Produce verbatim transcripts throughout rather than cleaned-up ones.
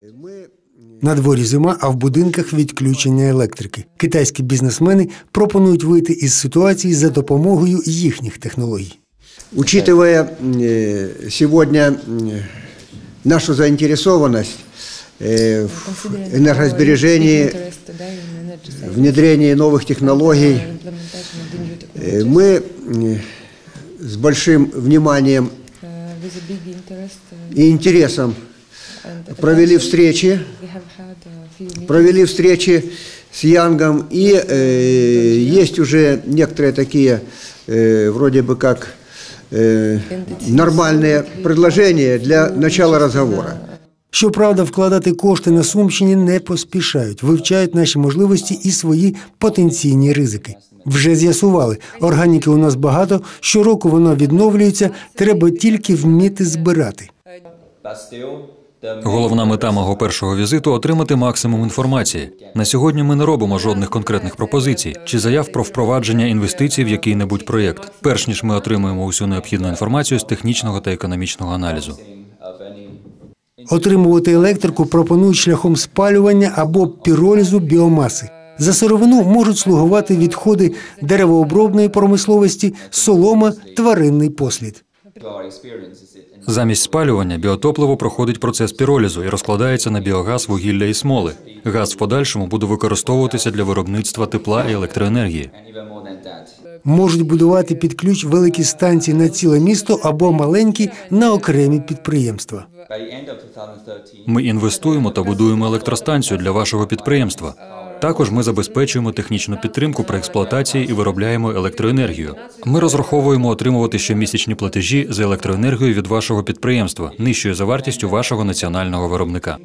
На дворі зима, а в будинках відключення електрики. Китайські бізнесмени пропонують вийти із ситуації за допомогою їхніх технологій. Учитывая сегодня нашу заинтересованность в энергосбережении, внедрении новых технологий, мы с большим вниманием и интересом провели встречи, провели встречи с Янгом, и э, есть уже некоторые такие, э, вроде бы как, э, нормальные предложения для начала разговора. Щоправда, вкладати кошти на Сумщині не поспішають, вивчають наші можливості і свої потенційні ризики. Вже з'ясували, органіки у нас багато, щороку вона відновлюється, треба тільки вміти збирати. Головна мета мого першого візиту – отримати максимум інформації. На сьогодні ми не робимо жодних конкретних пропозицій чи заяв про впровадження інвестицій в який-небудь проєкт, перш ніж ми отримуємо усю необхідну інформацію з технічного та економічного аналізу. Отримувати електрику пропонують шляхом спалювання або піролізу біомаси. За сировину можуть слугувати відходи деревообробної промисловості, солома, тваринний послід. Замість спалювання біотопливо проходить процес піролізу і розкладається на біогаз, вугілля і смоли. Газ в подальшому буде використовуватися для виробництва тепла і електроенергії. Можуть будувати під ключ великі станції на ціле місто або маленькі на окремі підприємства. Ми інвестуємо та будуємо електростанцію для вашого підприємства. Також ми забезпечуємо технічну підтримку при експлуатації і виробляємо електроенергію. Ми розраховуємо отримувати щомісячні платежі за електроенергію від вашого підприємства, нижчою за вартістю вашого національного виробника.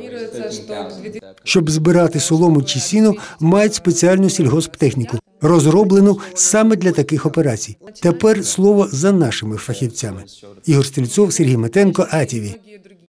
Щоб збирати солому чи сіно, мають спеціальну сільгосптехніку, розроблену саме для таких операцій. Тепер слово за нашими фахівцями. Ігор Стрільцов, Сергій Метенко, АТВ.